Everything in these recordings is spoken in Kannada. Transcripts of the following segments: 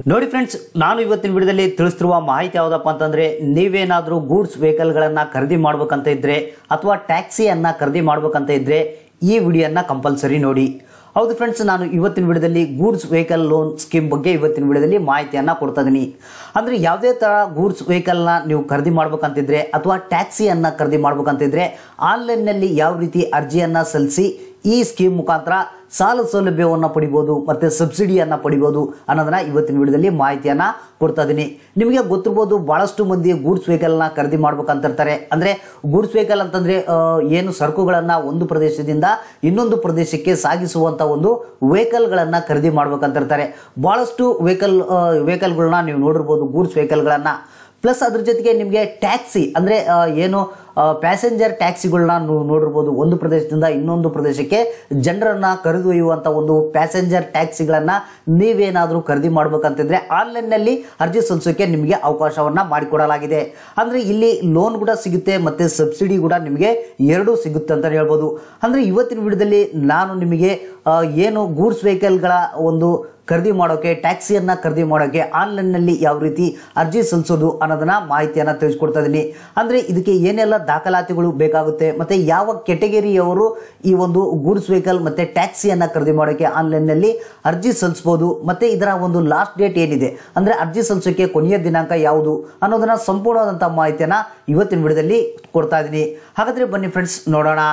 ನೋಡಿ ಫ್ರೆಂಡ್ಸ್, ನಾನು ಇವತ್ತಿನ ವಿಡಿಯೋದಲ್ಲಿ ತಿಳಿಸ್ತಿರುವ ಮಾಹಿತಿ ಯಾವುದಪ್ಪ ಅಂತಂದ್ರೆ, ನೀವೇನಾದರೂ ಗೂಡ್ಸ್ ವೆಹಿಕಲ್ಗಳನ್ನು ಖರೀದಿ ಮಾಡ್ಬೇಕಂತ ಇದ್ರೆ ಅಥವಾ ಟ್ಯಾಕ್ಸಿಯನ್ನ ಖರೀದಿ ಮಾಡ್ಬೇಕಂತ ಇದ್ರೆ ಈ ವಿಡಿಯೋನ ಕಂಪಲ್ಸರಿ ನೋಡಿ. ಹೌದು ಫ್ರೆಂಡ್ಸ್, ನಾನು ಇವತ್ತಿನ ವಿಡಿಯೋದಲ್ಲಿ ಗೂಡ್ಸ್ ವೆಹಿಕಲ್ ಲೋನ್ ಸ್ಕೀಮ್ ಬಗ್ಗೆ ಇವತ್ತಿನ ವಿಡಿಯೋದಲ್ಲಿ ಮಾಹಿತಿಯನ್ನು ಕೊಡ್ತಾ ಇದ್ದೀನಿ. ಅಂದರೆ ಯಾವುದೇ ಥರ ಗೂಡ್ಸ್ ವೆಹಿಕಲ್ನ ನೀವು ಖರೀದಿ ಮಾಡ್ಬೇಕಂತಿದ್ರೆ ಅಥವಾ ಟ್ಯಾಕ್ಸಿಯನ್ನು ಖರೀದಿ ಮಾಡ್ಬೇಕಂತಿದ್ರೆ ಆನ್ಲೈನ್ನಲ್ಲಿ ಯಾವ ರೀತಿ ಅರ್ಜಿಯನ್ನು ಸಲ್ಲಿಸಿ ಈ ಸ್ಕೀಮ್ ಮುಖಾಂತರ ಸಾಲ ಸೌಲಭ್ಯವನ್ನು ಪಡಿಬೋದು ಮತ್ತು ಸಬ್ಸಿಡಿಯನ್ನು ಪಡಿಬೋದು ಅನ್ನೋದನ್ನ ಇವತ್ತಿನ ವಿಡಿಯೋದಲ್ಲಿ ಮಾಹಿತಿಯನ್ನು ಕೊಡ್ತಾ ಇದ್ದೀನಿ. ನಿಮಗೆ ಗೊತ್ತಿರ್ಬೋದು, ಭಾಳಷ್ಟು ಮಂದಿ ಗೂಡ್ಸ್ ವೆಹಿಕಲ್ನ ಖರೀದಿ ಮಾಡ್ಬೇಕಂತಿರ್ತಾರೆ. ಅಂದರೆ ಗೂಡ್ಸ್ ವೆಹಿಕಲ್ ಅಂತಂದರೆ ಏನು ಸರಕುಗಳನ್ನು ಒಂದು ಪ್ರದೇಶದಿಂದ ಇನ್ನೊಂದು ಪ್ರದೇಶಕ್ಕೆ ಸಾಗಿಸುವಂಥ ಒಂದು ವೆಹಿಕಲ್ಗಳನ್ನು ಖರೀದಿ ಮಾಡ್ಬೇಕಂತಿರ್ತಾರೆ. ಭಾಳಷ್ಟು ವೆಹಿಕಲ್ಗಳನ್ನ ನೀವು ನೋಡಿರ್ಬೋದು, ಗೂಡ್ಸ್ ವೆಹಿಕಲ್ಗಳನ್ನು. ಪ್ಲಸ್ ಅದ್ರ ಜೊತೆಗೆ ನಿಮಗೆ ಟ್ಯಾಕ್ಸಿ ಅಂದರೆ ಏನು ಪ್ಯಾಸೆಂಜರ್ ಟ್ಯಾಕ್ಸಿಗಳನ್ನ ನೋಡಿರ್ಬೋದು. ಒಂದು ಪ್ರದೇಶದಿಂದ ಇನ್ನೊಂದು ಪ್ರದೇಶಕ್ಕೆ ಜನರನ್ನು ಕರೆದೊಯ್ಯುವಂಥ ಒಂದು ಪ್ಯಾಸೆಂಜರ್ ಟ್ಯಾಕ್ಸಿಗಳನ್ನು ನೀವೇನಾದರೂ ಖರೀದಿ ಮಾಡ್ಬೇಕಂತಿದ್ರೆ ಆನ್ಲೈನ್ನಲ್ಲಿ ಅರ್ಜಿ ಸಲ್ಲಿಸೋಕ್ಕೆ ನಿಮಗೆ ಅವಕಾಶವನ್ನು ಮಾಡಿಕೊಡಲಾಗಿದೆ. ಅಂದರೆ ಇಲ್ಲಿ ಲೋನ್ ಕೂಡ ಸಿಗುತ್ತೆ ಮತ್ತು ಸಬ್ಸಿಡಿ ಕೂಡ ನಿಮಗೆ ಎರಡೂ ಸಿಗುತ್ತೆ ಅಂತ ಹೇಳ್ಬೋದು. ಅಂದರೆ ಇವತ್ತಿನ ವಿಡಿಯೋದಲ್ಲಿ ನಾನು ನಿಮಗೆ ಏನು ಗೂಡ್ಸ್ ವೆಹಿಕಲ್ಗಳ ಒಂದು ಖರೀದಿ ಮಾಡೋಕೆ, ಟ್ಯಾಕ್ಸಿಯನ್ನು ಖರೀದಿ ಮಾಡೋಕೆ ಆನ್ಲೈನ್ನಲ್ಲಿ ಯಾವ ರೀತಿ ಅರ್ಜಿ ಸಲ್ಲಿಸೋದು ಅನ್ನೋದನ್ನ ಮಾಹಿತಿಯನ್ನು ತಿಳಿಸ್ಕೊಡ್ತಾ ಇದ್ದೀನಿ. ಅಂದರೆ ಇದಕ್ಕೆ ಏನೆಲ್ಲ ದಾಖಲಾತಿಗಳು ಬೇಕಾಗುತ್ತೆ ಮತ್ತು ಯಾವ ಕೆಟಗರಿಯವರು ಈ ಒಂದು ಗೂಡ್ಸ್ ವೆಹಿಕಲ್ ಮತ್ತು ಟ್ಯಾಕ್ಸಿಯನ್ನು ಖರೀದಿ ಮಾಡೋಕ್ಕೆ ಆನ್ಲೈನ್ನಲ್ಲಿ ಅರ್ಜಿ ಸಲ್ಲಿಸ್ಬೋದು ಮತ್ತು ಇದರ ಒಂದು ಲಾಸ್ಟ್ ಡೇಟ್ ಏನಿದೆ, ಅಂದರೆ ಅರ್ಜಿ ಸಲ್ಲಿಸೋಕ್ಕೆ ಕೊನೆಯ ದಿನಾಂಕ ಯಾವುದು ಅನ್ನೋದನ್ನ ಸಂಪೂರ್ಣವಾದಂಥ ಮಾಹಿತಿಯನ್ನು ಇವತ್ತಿನ ವಿಡಿಯೋದಲ್ಲಿ ಕೊಡ್ತಾ ಇದ್ದೀನಿ. ಹಾಗಾದರೆ ಬನ್ನಿ ಫ್ರೆಂಡ್ಸ್, ನೋಡೋಣ.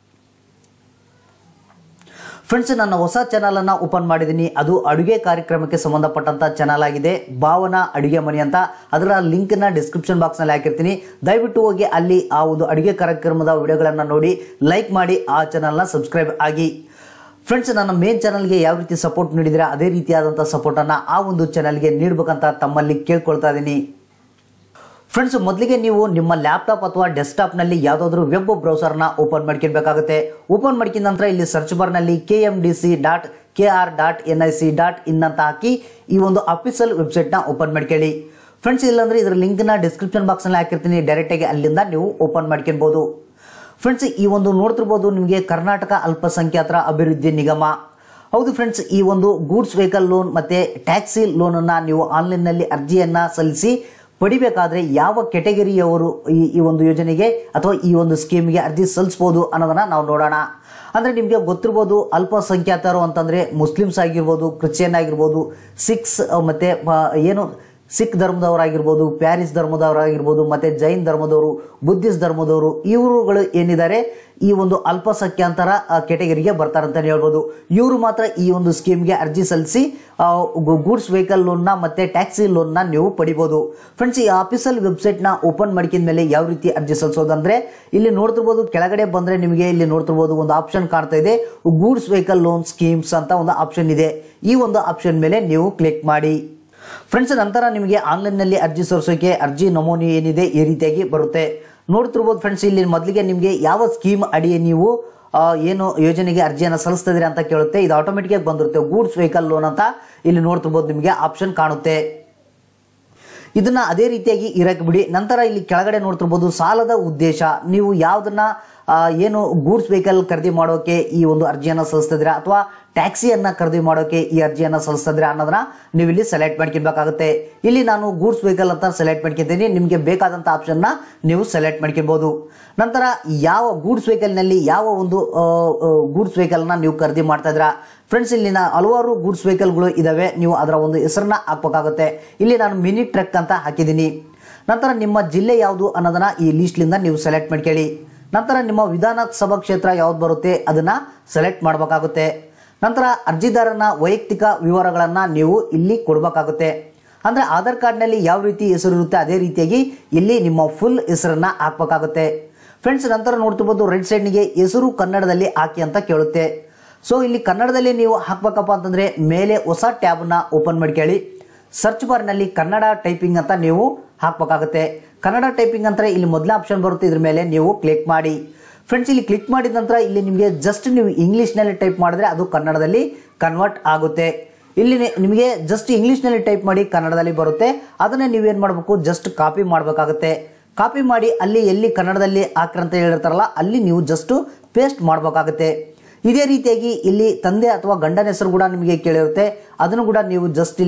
ಫ್ರೆಂಡ್ಸ್, ನನ್ನ ಹೊಸ ಚಾನಲನ್ನು ಓಪನ್ ಮಾಡಿದ್ದೀನಿ. ಅದು ಅಡುಗೆ ಕಾರ್ಯಕ್ರಮಕ್ಕೆ ಸಂಬಂಧಪಟ್ಟಂಥ ಚಾನಲ್ ಆಗಿದೆ, ಭಾವನಾ ಅಡುಗೆ ಮನೆ ಅಂತ. ಅದರ ಲಿಂಕ್ನ ಡಿಸ್ಕ್ರಿಪ್ಷನ್ ಬಾಕ್ಸ್ನಲ್ಲಿ ಹಾಕಿರ್ತೀನಿ. ದಯವಿಟ್ಟು ಹೋಗಿ ಅಲ್ಲಿ ಆ ಒಂದು ಅಡುಗೆ ಕಾರ್ಯಕ್ರಮದ ವಿಡಿಯೋಗಳನ್ನು ನೋಡಿ, ಲೈಕ್ ಮಾಡಿ, ಆ ಚಾನಲ್ನ ಸಬ್ಸ್ಕ್ರೈಬ್ ಆಗಿ. ಫ್ರೆಂಡ್ಸ್, ನನ್ನ ಮೇನ್ ಚಾನಲ್ಗೆ ಯಾವ ರೀತಿ ಸಪೋರ್ಟ್ ನೀಡಿದರೆ ಅದೇ ರೀತಿಯಾದಂಥ ಸಪೋರ್ಟನ್ನು ಆ ಒಂದು ಚಾನಲ್ಗೆ ನೀಡಬೇಕಂತ ತಮ್ಮಲ್ಲಿ ಕೇಳ್ಕೊಳ್ತಾ ಇದ್ದೀನಿ. ಫ್ರೆಂಡ್ಸ್, ಮೊದಲಿಗೆ ನೀವು ನಿಮ್ಮ ಲ್ಯಾಪ್ಟಾಪ್ ಅಥವಾ ಡೆಸ್ಕ್ಟಾಪ್ನಲ್ಲಿ ಯಾವುದಾದ್ರೂ ವೆಬ್ ಬ್ರೌಸರ್ನ ಓಪನ್ ಮಾಡ್ಕೊಳ್ಬೇಕಾಗುತ್ತೆ. ಓಪನ್ ಮಾಡ್ಕೊಂಡ ನಂತರ ಇಲ್ಲಿ ಸರ್ಚ್ ಬಾರ್ನಲ್ಲಿ kmdc.kr.nic.in ಅಂತ ಹಾಕಿ ಈ ಒಂದು ಅಫಿಷಿಯಲ್ ವೆಬ್ಸೈಟ್ನ ಓಪನ್ ಮಾಡ್ಕೊಳ್ಳಿ. ಫ್ರೆಂಡ್ಸ್, ಇಲ್ಲಾಂದರೆ ಇದರ ಲಿಂಕ್ನ ಡಿಸ್ಕ್ರಿಪ್ಷನ್ ಬಾಕ್ಸ್ನಲ್ಲಿ ಹಾಕಿರ್ತೀನಿ, ಡೈರೆಕ್ಟಾಗಿ ಅಲ್ಲಿಂದ ನೀವು ಓಪನ್ ಮಾಡ್ಕೊಳ್ಬೋದು. ಫ್ರೆಂಡ್ಸ್, ಈ ಒಂದು ನೋಡ್ತಿರ್ಬೋದು ನಿಮಗೆ ಕರ್ನಾಟಕ ಅಲ್ಪಸಂಖ್ಯಾತರ ಅಭಿವೃದ್ಧಿ ನಿಗಮ. ಹೌದು ಫ್ರೆಂಡ್ಸ್, ಈ ಒಂದು ಗೂಡ್ಸ್ ವೆಹಿಕಲ್ ಲೋನ್ ಮತ್ತು ಟ್ಯಾಕ್ಸಿ ಲೋನನ್ನು ನೀವು ಆನ್ಲೈನ್ನಲ್ಲಿ ಅರ್ಜಿಯನ್ನು ಸಲ್ಲಿಸಿ ಪಡಿಬೇಕಾದ್ರೆ ಯಾವ ಕೆಟಗರಿಯವರು ಈ ಒಂದು ಯೋಜನೆಗೆ ಅಥವಾ ಈ ಒಂದು ಸ್ಕೀಮ್ಗೆ ಅರ್ಜಿ ಸಲ್ಲಿಸ್ಬೋದು ಅನ್ನೋದನ್ನ ನಾವು ನೋಡೋಣ. ಅಂದರೆ ನಿಮಗೆ ಗೊತ್ತಿರ್ಬೋದು, ಅಲ್ಪಸಂಖ್ಯಾತರು ಅಂತಂದರೆ ಮುಸ್ಲಿಮ್ಸ್ ಆಗಿರ್ಬೋದು, ಕ್ರಿಶ್ಚಿಯನ್ ಆಗಿರ್ಬೋದು, ಸಿಖ್ಸ್ ಮತ್ತು ಏನು ಸಿಖ್ ಧರ್ಮದವರಾಗಿರ್ಬೋದು, ಪ್ಯಾರಿಸ್ ಧರ್ಮದವರಾಗಿರ್ಬೋದು, ಮತ್ತು ಜೈನ್ ಧರ್ಮದವರು, ಬುದ್ಧಿಸ್ಟ್ ಧರ್ಮದವರು, ಇವರುಗಳು ಏನಿದ್ದಾರೆ ಈ ಒಂದು ಅಲ್ಪಸಂಖ್ಯಾತರ ಕೆಟಗರಿಗೆ ಬರ್ತಾರಂತಲೇ ಹೇಳ್ಬೋದು. ಇವರು ಮಾತ್ರ ಈ ಒಂದು ಸ್ಕೀಮ್ಗೆ ಅರ್ಜಿ ಸಲ್ಲಿಸಿ ಗೂಡ್ಸ್ ವೆಹಿಕಲ್ ಲೋನ್ನ ಮತ್ತು ಟ್ಯಾಕ್ಸಿ ಲೋನ್ನ ನೀವು ಪಡಿಬೋದು. ಫ್ರೆಂಡ್ಸ್, ಈ ಆಫೀಸಲ್ ವೆಬ್ಸೈಟ್ನ ಓಪನ್ ಮಾಡ್ಕಿದ ಮೇಲೆ ಯಾವ ರೀತಿ ಅರ್ಜಿ ಸಲ್ಲಿಸೋದಂದರೆ ಇಲ್ಲಿ ನೋಡ್ತಿರ್ಬೋದು, ಕೆಳಗಡೆ ಬಂದರೆ ನಿಮಗೆ ಇಲ್ಲಿ ನೋಡ್ತಿರ್ಬೋದು ಒಂದು ಆಪ್ಷನ್ ಕಾಣ್ತಾ ಇದೆ, ಗೂಡ್ಸ್ ವೆಹಿಕಲ್ ಲೋನ್ ಸ್ಕೀಮ್ಸ್ ಅಂತ ಒಂದು ಆಪ್ಷನ್ ಇದೆ. ಈ ಒಂದು ಆಪ್ಷನ್ ಮೇಲೆ ನೀವು ಕ್ಲಿಕ್ ಮಾಡಿ. ಫ್ರೆಂಡ್ಸ್, ನಂತರ ನಿಮಗೆ ಆನ್ಲೈನ್ನಲ್ಲಿ ಅರ್ಜಿ ಸಲ್ಲಿಸೋಕೆ ಅರ್ಜಿ ನಮೂನೆ ಏನಿದೆ ಈ ರೀತಿಯಾಗಿ ಬರುತ್ತೆ. ನೋಡ್ತಿರ್ಬೋದು ಫ್ರೆಂಡ್ಸ್, ಇಲ್ಲಿ ಮೊದಲಿಗೆ ನಿಮಗೆ ಯಾವ ಸ್ಕೀಮ್ ಅಡಿ ನೀವು ಏನು ಯೋಜನೆಗೆ ಅರ್ಜಿಯನ್ನು ಸಲ್ಲಿಸ್ತಾ ಇದ್ದೀರಾ ಅಂತ ಕೇಳುತ್ತೆ. ಇದು ಆಟೋಮೆಟಿಕ್ ಬಂದಿರುತ್ತೆ, ಗೂಡ್ಸ್ ವೆಹಿಕಲ್ ಲೋನ್ ಅಂತ ಇಲ್ಲಿ ನೋಡ್ತಿರ್ಬೋದು ನಿಮಗೆ ಆಪ್ಷನ್ ಕಾಣುತ್ತೆ. ಇದನ್ನ ಅದೇ ರೀತಿಯಾಗಿ ಇರಕ್ಕೆ ಬಿಡಿ. ನಂತರ ಇಲ್ಲಿ ಕೆಳಗಡೆ ನೋಡ್ತಿರ್ಬೋದು ಸಾಲದ ಉದ್ದೇಶ, ನೀವು ಯಾವುದನ್ನ ಏನು ಗೂಡ್ಸ್ ವೆಹಿಕಲ್ ಖರೀದಿ ಮಾಡೋಕೆ ಈ ಒಂದು ಅರ್ಜಿಯನ್ನು ಸಲ್ಲಿಸ್ತಿದ್ದೀರಾ ಅಥವಾ ಟ್ಯಾಕ್ಸಿಯನ್ನು ಖರೀದಿ ಮಾಡೋಕೆ ಈ ಅರ್ಜಿಯನ್ನು ಸಲ್ಲಿಸ್ತಿದ್ದೀರಾ ಅನ್ನೋದನ್ನ ನೀವು ಇಲ್ಲಿ ಸೆಲೆಕ್ಟ್ ಮಾಡ್ಕೊಬೇಕಾಗುತ್ತೆ. ಇಲ್ಲಿ ನಾನು ಗೂಡ್ಸ್ ವೆಹಿಕಲ್ ಅಂತ ಸೆಲೆಕ್ಟ್ ಮಾಡ್ಕೊತೀನಿ, ನಿಮಗೆ ಬೇಕಾದಂಥ ಆಪ್ಷನ್ನ ನೀವು ಸೆಲೆಕ್ಟ್ ಮಾಡ್ಕೊಬೋದು. ನಂತರ ಯಾವ ಗೂಡ್ಸ್ ವೆಹಿಕಲ್ನಲ್ಲಿ ಯಾವ ಒಂದು ಗೂಡ್ಸ್ ವೆಹಿಕಲ್ನ ನೀವು ಖರೀದಿ ಮಾಡ್ತಾ ಇದ್ದೀರಾ. ಫ್ರೆಂಡ್ಸ್, ಇಲ್ಲಿ ಹಲವಾರು ಗೂಡ್ಸ್ ವೆಹಿಕಲ್ಗಳು ಇದಾವೆ, ನೀವು ಅದರ ಒಂದು ಹೆಸರನ್ನ ಹಾಕಬೇಕಾಗುತ್ತೆ. ಇಲ್ಲಿ ನಾನು ಮಿನಿ ಟ್ರಕ್ ಅಂತ ಹಾಕಿದ್ದೀನಿ. ನಂತರ ನಿಮ್ಮ ಜಿಲ್ಲೆ ಯಾವುದು ಅನ್ನೋದನ್ನ ಈ ಲೀಸ್ಟ್ಲಿಂದ ನೀವು ಸೆಲೆಕ್ಟ್ ಮಾಡ್ಕೊಳ್ಳಿ. ನಂತರ ನಿಮ್ಮ ವಿಧಾನಸಭಾ ಕ್ಷೇತ್ರ ಯಾವ್ದು ಬರುತ್ತೆ ಅದನ್ನ ಸೆಲೆಕ್ಟ್ ಮಾಡಬೇಕಾಗುತ್ತೆ. ನಂತರ ಅರ್ಜಿದಾರನ ವೈಯಕ್ತಿಕ ವಿವರಗಳನ್ನು ನೀವು ಇಲ್ಲಿ ಕೊಡಬೇಕಾಗುತ್ತೆ. ಅಂದರೆ ಆಧಾರ್ ಕಾರ್ಡ್ನಲ್ಲಿ ಯಾವ ರೀತಿ ಹೆಸರು ಇರುತ್ತೆ ಅದೇ ರೀತಿಯಾಗಿ ಇಲ್ಲಿ ನಿಮ್ಮ ಫುಲ್ ಹೆಸರನ್ನ ಹಾಕಬೇಕಾಗುತ್ತೆ. ಫ್ರೆಂಡ್ಸ್, ನಂತರ ನೋಡ್ತಿರ್ಬೋದು ರೈಟ್ ಸೈಡ್ನಿಗೆ ಹೆಸರು ಕನ್ನಡದಲ್ಲಿ ಹಾಕಿ ಅಂತ ಕೇಳುತ್ತೆ. ಸೊ ಇಲ್ಲಿ ಕನ್ನಡದಲ್ಲಿ ನೀವು ಹಾಕ್ಬೇಕಪ್ಪ ಅಂತಂದರೆ ಮೇಲೆ ಹೊಸ ಟ್ಯಾಬ್ನ ಓಪನ್ ಮಾಡ್ಕೊಳ್ಳಿ. ಸರ್ಚ್ ಬಾರ್ನಲ್ಲಿ ಕನ್ನಡ ಟೈಪಿಂಗ್ ಅಂತ ನೀವು ಹಾಕಬೇಕಾಗುತ್ತೆ. ಕನ್ನಡ ಟೈಪಿಂಗ್ ಅಂತ ಇಲ್ಲಿ ಮೊದಲ ಆಪ್ಷನ್ ಬರುತ್ತೆ, ಇದ್ರ ಮೇಲೆ ನೀವು ಕ್ಲಿಕ್ ಮಾಡಿ. ಫ್ರೆಂಡ್ಸ್, ಇಲ್ಲಿ ಕ್ಲಿಕ್ ಮಾಡಿದ ನಂತರ ಇಲ್ಲಿ ನಿಮಗೆ ಜಸ್ಟ್ ನೀವು ಇಂಗ್ಲೀಷ್ನಲ್ಲಿ ಟೈಪ್ ಮಾಡಿದ್ರೆ ಅದು ಕನ್ನಡದಲ್ಲಿ ಕನ್ವರ್ಟ್ ಆಗುತ್ತೆ. ಇಲ್ಲಿ ನಿಮಗೆ ಜಸ್ಟ್ ಇಂಗ್ಲೀಷ್ನಲ್ಲಿ ಟೈಪ್ ಮಾಡಿ ಕನ್ನಡದಲ್ಲಿ ಬರುತ್ತೆ, ಅದನ್ನೇ ನೀವೇನು ಮಾಡಬೇಕು, ಜಸ್ಟ್ ಕಾಪಿ ಮಾಡಬೇಕಾಗುತ್ತೆ. ಕಾಪಿ ಮಾಡಿ ಅಲ್ಲಿ ಎಲ್ಲಿ ಕನ್ನಡದಲ್ಲಿ ಹಾಕ್ರಂತ ಹೇಳಿರ್ತಾರಲ್ಲ ಅಲ್ಲಿ ನೀವು ಜಸ್ಟ್ ಪೇಸ್ಟ್ ಮಾಡಬೇಕಾಗುತ್ತೆ. ಇದೇ ರೀತಿಯಾಗಿ ಇಲ್ಲಿ ತಂದೆ ಅಥವಾ ಗಂಡನ ಹೆಸರು ಕೂಡ ನಿಮಗೆ ಕೇಳಿರುತ್ತೆ, ಅದನ್ನು ಕೂಡ ನೀವು ಜಸ್ಟ್ ಇಲ್ಲಿ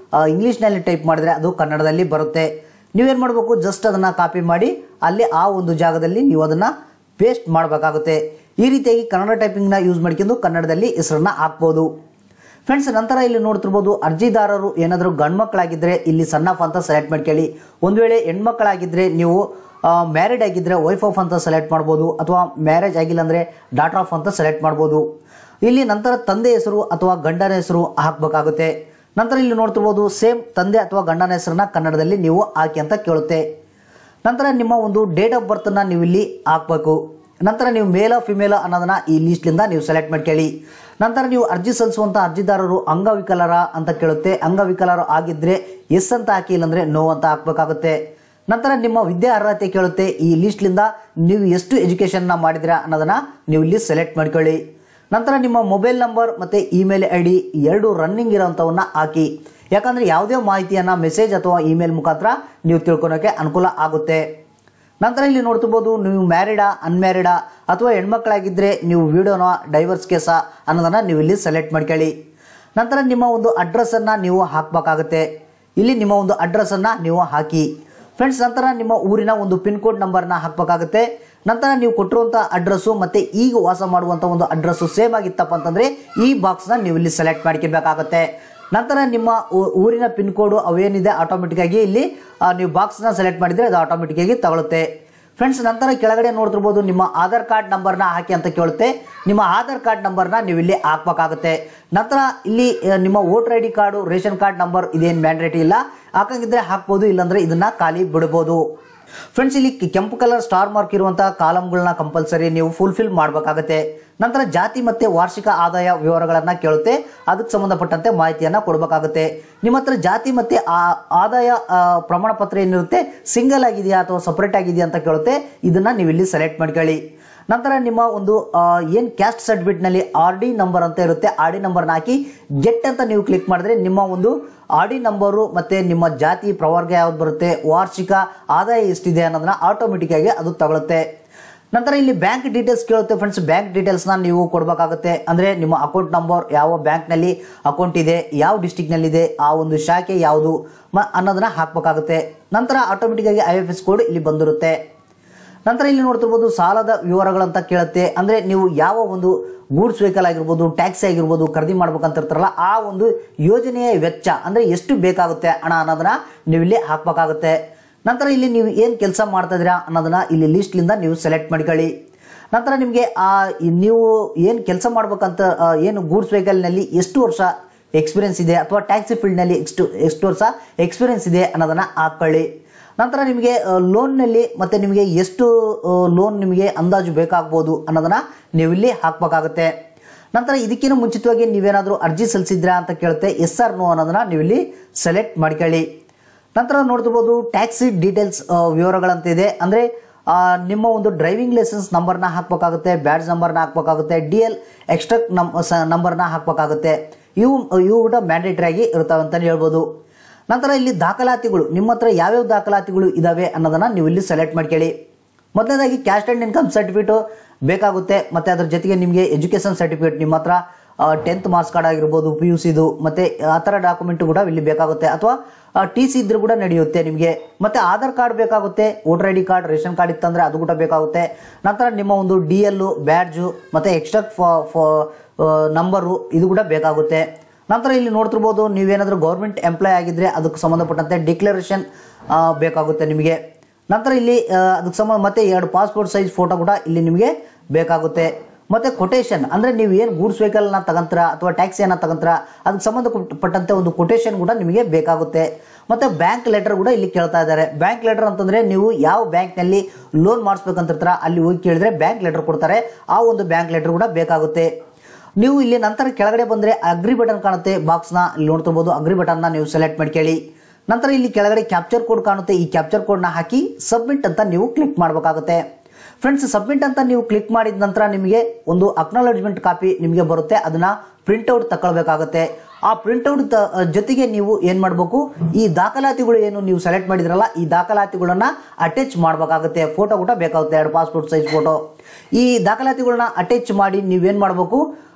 ಇಂಗ್ಲೀಷ್ನಲ್ಲಿ ಟೈಪ್ ಮಾಡಿದರೆ ಅದು ಕನ್ನಡದಲ್ಲಿ ಬರುತ್ತೆ. ನೀವೇನು ಮಾಡಬೇಕು, ಜಸ್ಟ್ ಅದನ್ನು ಕಾಪಿ ಮಾಡಿ ಅಲ್ಲಿ ಆ ಒಂದು ಜಾಗದಲ್ಲಿ ನೀವು ಅದನ್ನು ಪೇಸ್ಟ್ ಮಾಡಬೇಕಾಗುತ್ತೆ. ಈ ರೀತಿಯಾಗಿ ಕನ್ನಡ ಟೈಪಿಂಗ್ನ ಯೂಸ್ ಮಾಡ್ಕೊಂಡು ಕನ್ನಡದಲ್ಲಿ ಹೆಸರನ್ನು ಹಾಕ್ಬೋದು. ಫ್ರೆಂಡ್ಸ್, ನಂತರ ಇಲ್ಲಿ ನೋಡ್ತಿರ್ಬೋದು, ಅರ್ಜಿದಾರರು ಏನಾದರೂ ಗಂಡು ಮಕ್ಕಳಾಗಿದ್ದರೆ ಇಲ್ಲಿ ಸನ್ ಆಫ್ ಅಂತ ಸೆಲೆಕ್ಟ್ ಮಾಡ್ಕೊಳ್ಳಿ. ಒಂದು ವೇಳೆ ಹೆಣ್ಮಕ್ಕಳಾಗಿದ್ದರೆ ನೀವು ಮ್ಯಾರಿಡ್ ಆಗಿದ್ದರೆ ವೈಫ್ ಆಫ್ ಅಂತ ಸೆಲೆಕ್ಟ್ ಮಾಡ್ಬೋದು, ಅಥವಾ ಮ್ಯಾರೇಜ್ ಆಗಿಲ್ಲ ಅಂದರೆ ಡಾಟರ್ ಆಫ್ ಅಂತ ಸೆಲೆಕ್ಟ್ ಮಾಡ್ಬೋದು. ಇಲ್ಲಿ ನಂತರ ತಂದೆ ಹೆಸರು ಅಥವಾ ಗಂಡನ ಹೆಸರು ಹಾಕಬೇಕಾಗುತ್ತೆ. ನಂತರ ಇಲ್ಲಿ ನೋಡ್ತಿರ್ಬೋದು, ಸೇಮ್ ತಂದೆ ಅಥವಾ ಗಂಡನ ಹೆಸರನ್ನ ಕನ್ನಡದಲ್ಲಿ ನೀವು ಹಾಕಿ ಅಂತ ಕೇಳುತ್ತೆ. ನಂತರ ನಿಮ್ಮ ಒಂದು ಡೇಟ್ ಆಫ್ ಬರ್ತನ್ನು ನೀವು ಇಲ್ಲಿ ಹಾಕಬೇಕು. ನಂತರ ನೀವು ಮೇಲ ಫಿಮೇಲ ಅನ್ನೋದನ್ನ ಈ ಲೀಸ್ಟ್ಲಿಂದ ನೀವು ಸೆಲೆಕ್ಟ್ ಮಾಡ್ಕೊಳ್ಳಿ. ನಂತರ ನೀವು ಅರ್ಜಿ ಸಲ್ಲಿಸುವಂಥ ಅರ್ಜಿದಾರರು ಅಂಗವಿಕಲರ ಅಂತ ಕೇಳುತ್ತೆ. ಅಂಗವಿಕಲರು ಆಗಿದ್ದರೆ ಎಸ್ ಅಂತ ಹಾಕಿ, ಇಲ್ಲಾಂದರೆ ನೋ ಅಂತ ಹಾಕಬೇಕಾಗುತ್ತೆ. ನಂತರ ನಿಮ್ಮ ವಿದ್ಯಾ ಅರ್ಹತೆ ಕೇಳುತ್ತೆ. ಈ ಲೀಸ್ಟ್ಲಿಂದ ನೀವು ಎಷ್ಟು ಎಜುಕೇಷನ್ನ ಮಾಡಿದಿರಾ ಅನ್ನೋದನ್ನು ನೀವು ಇಲ್ಲಿ ಸೆಲೆಕ್ಟ್ ಮಾಡ್ಕೊಳ್ಳಿ. ನಂತರ ನಿಮ್ಮ ಮೊಬೈಲ್ ನಂಬರ್ ಮತ್ತು ಇಮೇಲ್ ಐ ಡಿ ಎರಡು ರನ್ನಿಂಗ್ ಇರೋವಂಥವನ್ನ ಹಾಕಿ. ಯಾಕಂದರೆ ಯಾವುದೇ ಮಾಹಿತಿಯನ್ನು ಮೆಸೇಜ್ ಅಥವಾ ಇಮೇಲ್ ಮುಖಾಂತರ ನೀವು ತಿಳ್ಕೊಳೋಕ್ಕೆ ಅನುಕೂಲ ಆಗುತ್ತೆ. ನಂತರ ಇಲ್ಲಿ ನೋಡ್ತಿರ್ಬೋದು, ನೀವು ಮ್ಯಾರಿಡಾ ಅನ್ಮ್ಯಾರಿಡಾ ಅಥವಾ ಹೆಣ್ಮಕ್ಳಾಗಿದ್ದರೆ ನೀವು ವಿಡಿಯೋನ ಡೈವರ್ಸ್ ಕೇಸಾ ಅನ್ನೋದನ್ನು ನೀವು ಇಲ್ಲಿ ಸೆಲೆಕ್ಟ್ ಮಾಡ್ಕೊಳ್ಳಿ. ನಂತರ ನಿಮ್ಮ ಒಂದು ಅಡ್ರೆಸ್ಸನ್ನು ನೀವು ಹಾಕಬೇಕಾಗುತ್ತೆ. ಇಲ್ಲಿ ನಿಮ್ಮ ಒಂದು ಅಡ್ರೆಸ್ಸನ್ನು ನೀವು ಹಾಕಿ. ಫ್ರೆಂಡ್ಸ್, ನಂತರ ನಿಮ್ಮ ಊರಿನ ಒಂದು ಪಿನ್ ಕೋಡ್ ನಂಬರ್ನ ಹಾಕಬೇಕಾಗುತ್ತೆ. ನಂತರ ನೀವು ಕೊಟ್ಟಿರುವಂಥ ಅಡ್ರೆಸ್ಸು ಮತ್ತು ಈಗ ವಾಸ ಮಾಡುವಂಥ ಒಂದು ಅಡ್ರೆಸ್ಸು ಸೇಮ್ ಆಗಿತ್ತಪ್ಪ ಅಂತಂದರೆ ಈ ಬಾಕ್ಸ್ನ ನೀವು ಇಲ್ಲಿ ಸೆಲೆಕ್ಟ್ ಮಾಡ್ಕೊಬೇಕಾಗುತ್ತೆ. ನಂತರ ನಿಮ್ಮ ಊರಿನ ಪಿನ್ ಕೋಡು ಅವೇನಿದೆ ಆಟೋಮೆಟಿಕ್ಕಾಗಿ ಇಲ್ಲಿ ನೀವು ಬಾಕ್ಸ್ನ ಸೆಲೆಕ್ಟ್ ಮಾಡಿದರೆ ಅದು ಆಟೋಮೆಟಿಕ್ಕಾಗಿ ತಗೊಳುತ್ತೆ. ಫ್ರೆಂಡ್ಸ್, ನಂತರ ಕೆಳಗಡೆ ನೋಡ್ತಿರ್ಬೋದು, ನಿಮ್ಮ ಆಧಾರ್ ಕಾರ್ಡ್ ನಂಬರ್ನ ಹಾಕಿ ಅಂತ ಕೇಳುತ್ತೆ. ನಿಮ್ಮ ಆಧಾರ್ ಕಾರ್ಡ್ ನಂಬರ್ನ ನೀವು ಇಲ್ಲಿ ಹಾಕಬೇಕಾಗುತ್ತೆ. ನಂತರ ಇಲ್ಲಿ ನಿಮ್ಮ voter I D card, ration card number ಇದೇನು ಮ್ಯಾಂಡೇಟರಿ ಇಲ್ಲ, ಹಾಕಂಗಿದ್ರೆ ಹಾಕ್ಬೋದು, ಇಲ್ಲಾಂದರೆ ಇದನ್ನು ಖಾಲಿ ಬಿಡ್ಬೋದು. ಫ್ರೆಂಡ್ಸ್, ಇಲ್ಲಿ ಕೆಂಪು ಕಲರ್ ಸ್ಟಾರ್ ಮಾರ್ಕ್ ಇರುವಂತಹ ಕಾಲಮ್ಗಳನ್ನ ಕಂಪಲ್ಸರಿ ನೀವು ಫುಲ್ಫಿಲ್ ಮಾಡಬೇಕಾಗುತ್ತೆ. ನಂತರ ಜಾತಿ ಮತ್ತು ವಾರ್ಷಿಕ ಆದಾಯ ವಿವರಗಳನ್ನು ಕೇಳುತ್ತೆ. ಅದಕ್ಕೆ ಸಂಬಂಧಪಟ್ಟಂತೆ ಮಾಹಿತಿಯನ್ನು ಕೊಡಬೇಕಾಗುತ್ತೆ. ನಿಮ್ಮ ಹತ್ರ ಜಾತಿ ಮತ್ತು ಆದಾಯ ಪ್ರಮಾಣ ಪತ್ರ ಏನಿರುತ್ತೆ ಸಿಂಗಲ್ ಆಗಿದೆಯಾ ಅಥವಾ ಸಪ್ರೇಟ್ ಆಗಿದೆಯಾ ಅಂತ ಕೇಳುತ್ತೆ. ಇದನ್ನು ನೀವು ಇಲ್ಲಿ ಸೆಲೆಕ್ಟ್ ಮಾಡ್ಕೊಳ್ಳಿ. ನಂತರ ನಿಮ್ಮ ಒಂದು ಏನು ಕ್ಯಾಸ್ಟ್ ಸರ್ಟಿಫಿಕೇಟ್ನಲ್ಲಿ ಆರ್ ಡಿ ನಂಬರ್ ಅಂತ ಇರುತ್ತೆ, ಆರ್ ಡಿ ನಂಬರ್ನ ಹಾಕಿ ಗೆಟ್ ಅಂತ ನೀವು ಕ್ಲಿಕ್ ಮಾಡಿದ್ರೆ ನಿಮ್ಮ ಒಂದು ಆರ್ ಡಿ ನಂಬರು ಮತ್ತು ನಿಮ್ಮ ಜಾತಿ ಪ್ರವರ್ಗ ಯಾವ್ದು ಬರುತ್ತೆ, ವಾರ್ಷಿಕ ಆದಾಯ ಎಷ್ಟಿದೆ ಅನ್ನೋದನ್ನ ಆಟೋಮೆಟಿಕ್ಕಾಗಿ ಅದು ತಗೊಳುತ್ತೆ. ನಂತರ ಇಲ್ಲಿ ಬ್ಯಾಂಕ್ ಡೀಟೇಲ್ಸ್ ಕೇಳುತ್ತೆ. ಫ್ರೆಂಡ್ಸ್, ಬ್ಯಾಂಕ್ ಡೀಟೇಲ್ಸ್ನ ನೀವು ಕೊಡಬೇಕಾಗುತ್ತೆ. ಅಂದರೆ ನಿಮ್ಮ ಅಕೌಂಟ್ ನಂಬರ್, ಯಾವ ಬ್ಯಾಂಕ್ನಲ್ಲಿ ಅಕೌಂಟ್ ಇದೆ, ಯಾವ ಡಿಸ್ಟಿಕ್ನಲ್ಲಿದೆ, ಆ ಒಂದು ಶಾಖೆ ಯಾವುದು ಅನ್ನೋದನ್ನ ಹಾಕಬೇಕಾಗುತ್ತೆ. ನಂತರ ಆಟೋಮೆಟಿಕ್ಕಾಗಿ IFS ಕೋಡ್ ಇಲ್ಲಿ ಬಂದಿರುತ್ತೆ. ನಂತರ ಇಲ್ಲಿ ನೋಡ್ತಿರ್ಬೋದು, ಸಾಲದ ವಿವರಗಳಂತ ಕೇಳುತ್ತೆ. ಅಂದರೆ ನೀವು ಯಾವ ಒಂದು ಗೂಡ್ಸ್ ವೆಹಿಕಲ್ ಆಗಿರ್ಬೋದು, ಟ್ಯಾಕ್ಸಿ ಆಗಿರ್ಬೋದು ಖರೀದಿ ಮಾಡ್ಬೇಕಂತ ಇರ್ತಾರಲ್ಲ, ಆ ಒಂದು ಯೋಜನೆಯ ವೆಚ್ಚ ಅಂದರೆ ಎಷ್ಟು ಬೇಕಾಗುತ್ತೆ ಹಣ ಅನ್ನೋದನ್ನ ನೀವು ಇಲ್ಲಿ ಹಾಕಬೇಕಾಗುತ್ತೆ. ನಂತರ ಇಲ್ಲಿ ನೀವು ಏನು ಕೆಲಸ ಮಾಡ್ತಾ ಇದ್ದೀರಾ ಅನ್ನೋದನ್ನ ಇಲ್ಲಿ ಲೀಸ್ಟ್ಲಿಂದ ನೀವು ಸೆಲೆಕ್ಟ್ ಮಾಡ್ಕೊಳ್ಳಿ. ನಂತರ ನಿಮಗೆ ನೀವು ಏನು ಕೆಲಸ ಮಾಡ್ಬೇಕಂತ ಏನು ಗೂಡ್ಸ್ ವೆಹಿಕಲ್ನಲ್ಲಿ ಎಷ್ಟು ವರ್ಷ ಎಕ್ಸ್ಪೀರಿಯನ್ಸ್ ಇದೆ ಅಥವಾ ಟ್ಯಾಕ್ಸಿ ಫೀಲ್ಡ್ನಲ್ಲಿ ಎಷ್ಟು ವರ್ಷ ಎಕ್ಸ್ಪೀರಿಯನ್ಸ್ ಇದೆ ಅನ್ನೋದನ್ನು ಹಾಕ್ಕೊಳ್ಳಿ. ನಂತರ ನಿಮಗೆ ಲೋನ್ನಲ್ಲಿ ಮತ್ತು ನಿಮಗೆ ಎಷ್ಟು ಲೋನ್ ನಿಮಗೆ ಅಂದಾಜು ಬೇಕಾಗ್ಬೋದು ಅನ್ನೋದನ್ನು ನೀವು ಇಲ್ಲಿ ಹಾಕಬೇಕಾಗುತ್ತೆ. ನಂತರ ಇದಕ್ಕಿಂತ ಮುಂಚಿತವಾಗಿ ನೀವೇನಾದರೂ ಅರ್ಜಿ ಸಲ್ಲಿಸಿದ್ರಾ ಅಂತ ಕೇಳುತ್ತೆ. ಎಸ್ ಆರ್ ನೋ ಅನ್ನೋದನ್ನು ನೀವು ಇಲ್ಲಿ ಸೆಲೆಕ್ಟ್ ಮಾಡ್ಕೊಳ್ಳಿ. ನಂತರ ನೋಡ್ತಿರ್ಬೋದು, ಟ್ಯಾಕ್ಸಿ ಡೀಟೇಲ್ಸ್ ವಿವರಗಳಂತ ಇದೆ. ಅಂದರೆ ನಿಮ್ಮ ಒಂದು ಡ್ರೈವಿಂಗ್ ಲೈಸೆನ್ಸ್ ನಂಬರ್ನ ಹಾಕಬೇಕಾಗುತ್ತೆ, ಬ್ಯಾಡ್ಜ್ ನಂಬರ್ನ ಹಾಕಬೇಕಾಗುತ್ತೆ, DL ಎಕ್ಸ್ಟ್ರಾಕ್ಟ್ ನಂಬರ್ನ ಹಾಕಬೇಕಾಗುತ್ತೆ. ಇವು ಕೂಡ ಮ್ಯಾಂಡೇಟರಿ ಆಗಿ ಇರ್ತಾವೆ ಅಂತಲೇ ಹೇಳ್ಬೋದು. ನಂತರ ಇಲ್ಲಿ ದಾಖಲಾತಿಗಳು, ನಿಮ್ಮ ಹತ್ರ ಯಾವ್ಯಾವ ದಾಖಲಾತಿಗಳು ಇದ್ದಾವೆ ಅನ್ನೋದನ್ನು ನೀವು ಇಲ್ಲಿ ಸೆಲೆಕ್ಟ್ ಮಾಡ್ಕೊಳ್ಳಿ. ಮೊದಲನೇದಾಗಿ ಕ್ಯಾಸ್ಟ್ ಆ್ಯಂಡ್ ಇನ್ಕಮ್ ಸರ್ಟಿಫಿಕೇಟು ಬೇಕಾಗುತ್ತೆ. ಮತ್ತು ಅದ್ರ ಜೊತೆಗೆ ನಿಮಗೆ ಎಜುಕೇಷನ್ ಸರ್ಟಿಫಿಕೇಟ್, ನಿಮ್ಮ ಹತ್ರ 10th ಮಾರ್ಕ್ಸ್ ಕಾರ್ಡ್ ಆಗಿರ್ಬೋದು, PUCದು ಮತ್ತು ಆ ಥರ ಡಾಕ್ಯುಮೆಂಟು ಕೂಡ ಇಲ್ಲಿ ಬೇಕಾಗುತ್ತೆ. ಅಥವಾ TC ಇದ್ರೂ ಕೂಡ ನಡೆಯುತ್ತೆ ನಿಮಗೆ. ಮತ್ತು ಆಧಾರ್ ಕಾರ್ಡ್ ಬೇಕಾಗುತ್ತೆ, voter I D card, ration card ಇತ್ತಂದರೆ ಅದು ಕೂಡ ಬೇಕಾಗುತ್ತೆ. ನಂತರ ನಿಮ್ಮ ಒಂದು DL, ಬ್ಯಾಡ್ಜು ಮತ್ತು ಎಕ್ಸ್ಟ್ರಾಕ್ಟ್ ನಂಬರು ಇದು ಕೂಡ ಬೇಕಾಗುತ್ತೆ. ನಂತರ ಇಲ್ಲಿ ನೋಡ್ತಿರ್ಬೋದು, ನೀವೇನಾದರೂ ಗೌರ್ಮೆಂಟ್ ಎಂಪ್ಲಾಯ್ ಆಗಿದ್ದರೆ ಅದಕ್ಕೆ ಸಂಬಂಧಪಟ್ಟಂತೆ ಡಿಕ್ಲರೇಷನ್ ಬೇಕಾಗುತ್ತೆ ನಿಮಗೆ. ನಂತರ ಇಲ್ಲಿ ಅದಕ್ಕೆ ಮತ್ತು 2 ಪಾಸ್ಪೋರ್ಟ್ ಸೈಜ್ ಫೋಟೋ ಕೂಡ ಇಲ್ಲಿ ನಿಮಗೆ ಬೇಕಾಗುತ್ತೆ. ಮತ್ತು ಕೊಟೇಶನ್, ಅಂದರೆ ನೀವು ಏನು ಗೂಡ್ಸ್ ವೆಹಿಕಲ್ನ ತಗೊಂತೀರ ಅಥವಾ ಟ್ಯಾಕ್ಸಿಯನ್ನು ತಗೊಂತೀರ ಅದಕ್ಕೆ ಸಂಬಂಧಪಟ್ಟಂತೆ ಒಂದು ಕೊಟೇಶನ್ ಕೂಡ ನಿಮಗೆ ಬೇಕಾಗುತ್ತೆ. ಮತ್ತು ಬ್ಯಾಂಕ್ ಲೆಟರ್ ಕೂಡ ಇಲ್ಲಿ ಕೇಳ್ತಾ ಇದ್ದಾರೆ. ಬ್ಯಾಂಕ್ ಲೆಟರ್ ಅಂತಂದರೆ ನೀವು ಯಾವ ಬ್ಯಾಂಕ್ನಲ್ಲಿ ಲೋನ್ ಮಾಡಿಸ್ಬೇಕಂತಿರ್ತೀರ ಅಲ್ಲಿ ಹೋಗಿ ಕೇಳಿದ್ರೆ ಬ್ಯಾಂಕ್ ಲೆಟರ್ ಕೊಡ್ತಾರೆ. ಆ ಒಂದು ಬ್ಯಾಂಕ್ ಲೆಟರ್ ಕೂಡ ಬೇಕಾಗುತ್ತೆ. ನೀವು ಇಲ್ಲಿ ನಂತರ ಕೆಳಗಡೆ ಬಂದರೆ ಅಗ್ರಿ ಬಟನ್ ಕಾಣುತ್ತೆ, ಬಾಕ್ಸ್ನ ಇಲ್ಲಿ ನೋಡ್ತಿರ್ಬೋದು. ಅಗ್ರಿ ಬಟನ್ನ ನೀವು ಸೆಲೆಕ್ಟ್ ಮಾಡ್ಕೊಳ್ಳಿ. ನಂತರ ಇಲ್ಲಿ ಕೆಳಗಡೆ ಕ್ಯಾಪ್ಚರ್ ಕೋಡ್ ಕಾಣುತ್ತೆ. ಈ ಕ್ಯಾಪ್ಚರ್ ಕೋಡ್ನ ಹಾಕಿ ಸಬ್ಮಿಟ್ ಅಂತ ನೀವು ಕ್ಲಿಕ್ ಮಾಡಬೇಕಾಗುತ್ತೆ. ಫ್ರೆಂಡ್ಸ್, ಸಬ್ಮಿಟ್ ಅಂತ ನೀವು ಕ್ಲಿಕ್ ಮಾಡಿದ ನಂತರ ನಿಮಗೆ ಒಂದು ಅಕ್ನಾಲೆಜ್ಮೆಂಟ್ ಕಾಪಿ ನಿಮಗೆ ಬರುತ್ತೆ. ಅದನ್ನು ಪ್ರಿಂಟ್ಔಟ್ ತಗೊಳ್ಬೇಕಾಗುತ್ತೆ. ಆ ಪ್ರಿಂಟ್ಔಟ್ ಜೊತೆಗೆ ನೀವು ಏನು ಮಾಡಬೇಕು, ಈ ದಾಖಲಾತಿಗಳು ಏನು ನೀವು ಸೆಲೆಕ್ಟ್ ಮಾಡಿದ್ರಲ್ಲ ಈ ದಾಖಲಾತಿಗಳನ್ನ ಅಟ್ಯಾಚ್ ಮಾಡಬೇಕಾಗುತ್ತೆ. ಫೋಟೋ ಕೂಡ ಬೇಕಾಗುತ್ತೆ, 2 ಪಾಸ್ಪೋರ್ಟ್ ಸೈಜ್ ಫೋಟೋ. ಈ ದಾಖಲಾತಿಗಳನ್ನ ಅಟ್ಯಾಚ್ ಮಾಡಿ ನೀವೇನು ಮಾಡಬೇಕು,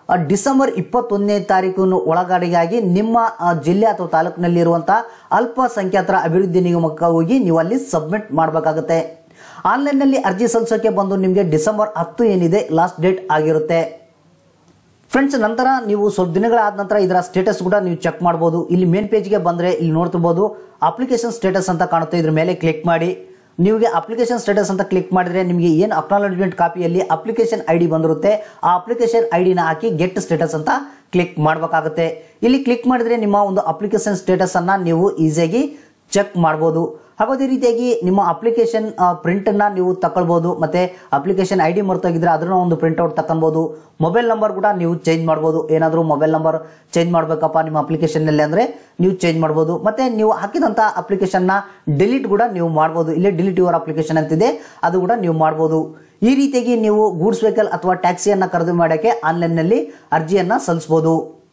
ಡಿಸೆಂಬರ್ 21ನೇ ತಾರೀಕಿನ ಒಳಗಡೆಗಾಗಿ ನಿಮ್ಮ ಜಿಲ್ಲೆ ಅಥವಾ ತಾಲೂಕಿನಲ್ಲಿ ಇರುವಂತಹ ಅಲ್ಪಸಂಖ್ಯಾತರ ಅಭಿವೃದ್ಧಿ ನಿಗಮಕ್ಕೆ ಹೋಗಿ ನೀವು ಅಲ್ಲಿ ಸಬ್ಮಿಟ್ ಮಾಡಬೇಕಾಗುತ್ತೆ. ಆನ್ಲೈನ್ ನಲ್ಲಿ ಅರ್ಜಿ ಸಲ್ಲಿಸೋಕೆ ಬಂದು ನಿಮಗೆ ಡಿಸೆಂಬರ್ 10 ಏನಿದೆ ಲಾಸ್ಟ್ ಡೇಟ್ ಆಗಿರುತ್ತೆ. ಫ್ರೆಂಡ್ಸ್, ನಂತರ ನೀವು ಸ್ವಲ್ಪ ದಿನಗಳಾದ ನಂತರ ಇದರ ಸ್ಟೇಟಸ್ ಕೂಡ ನೀವು ಚೆಕ್ ಮಾಡಬಹುದು. ಇಲ್ಲಿ ಮೇನ್ ಪೇಜ್ಗೆ ಬಂದ್ರೆ ಇಲ್ಲಿ ನೋಡ್ತಿರ್ಬೋದು ಅಪ್ಲಿಕೇಶನ್ ಸ್ಟೇಟಸ್ ಅಂತ ಕಾಣುತ್ತೆ. ಇದ್ರ ಮೇಲೆ ಕ್ಲಿಕ್ ಮಾಡಿ. ನಿಮಗೆ ಅಪ್ಲಿಕೇಶನ್ ಸ್ಟೇಟಸ್ ಅಂತ ಕ್ಲಿಕ್ ಮಾಡಿದ್ರೆ ನಿಮಗೆ ಏನು ಅಕ್ನಾಲಜ್ಮೆಂಟ್ ಕಾಪಿಯಲ್ಲಿ ಅಪ್ಲಿಕೇಶನ್ ಐಡಿ ಬಂದಿರುತ್ತೆ, ಆ ಅಪ್ಲಿಕೇಶನ್ ಐಡಿನ ಹಾಕಿ ಗೆಟ್ ಸ್ಟೇಟಸ್ ಅಂತ ಕ್ಲಿಕ್ ಮಾಡಬೇಕಾಗುತ್ತೆ. ಇಲ್ಲಿ ಕ್ಲಿಕ್ ಮಾಡಿದ್ರೆ ನಿಮ್ಮ ಒಂದು ಅಪ್ಲಿಕೇಶನ್ ಸ್ಟೇಟಸ್ ಅನ್ನ ನೀವು ಈಸಿಯಾಗಿ ಚೆಕ್ ಮಾಡಬಹುದು. ಹಾಗಾದ ರೀತಿಯಾಗಿ ನಿಮ್ಮ ಅಪ್ಲಿಕೇಶನ್ ಪ್ರಿಂಟ್ ಅನ್ನ ನೀವು ತಗೊಳ್ಬಹುದು. ಮತ್ತೆ ಅಪ್ಲಿಕೇಶನ್ ಐಡಿ ಮರ್ತೋಗಿದ್ರೆ ಅದನ್ನ ಒಂದು ಪ್ರಿಂಟ್ ಔಟ್ ತಗೊಳ್ಬಹುದು. ಮೊಬೈಲ್ ನಂಬರ್ ಕೂಡ ನೀವು ಚೇಂಜ್ ಮಾಡಬಹುದು. ಏನಾದರೂ ಮೊಬೈಲ್ ನಂಬರ್ ಚೇಂಜ್ ಮಾಡಬೇಕಪ್ಪ ನಿಮ್ಮ ಅಪ್ಲಿಕೇಶನ್ ನಲ್ಲಿ ಅಂದ್ರೆ ನೀವು ಚೇಂಜ್ ಮಾಡಬಹುದು. ಮತ್ತೆ ನೀವು ಹಾಕಿದಂತ ಅಪ್ಲಿಕೇಶನ್ ನ ಡಿಲೀಟ್ ಕೂಡ ನೀವು ಮಾಡಬಹುದು. ಇಲ್ಲಿ ಡಿಲೀಟ್ ಯುವರ್ ಅಪ್ಲಿಕೇಶನ್ ಅಂತಿದೆ, ಅದು ಕೂಡ ನೀವು ಮಾಡಬಹುದು. ಈ ರೀತಿಯಾಗಿ ನೀವು ಗೂಡ್ಸ್ ವೆಹಿಕಲ್ ಅಥವಾ ಟ್ಯಾಕ್ಸಿಯನ್ನ ಖರೀದಿ ಮಾಡೋಕೆ ಆನ್ಲೈನ್ ನಲ್ಲಿ ಅರ್ಜಿಯನ್ನ ಸಲ್ಲಿಸಬಹುದು.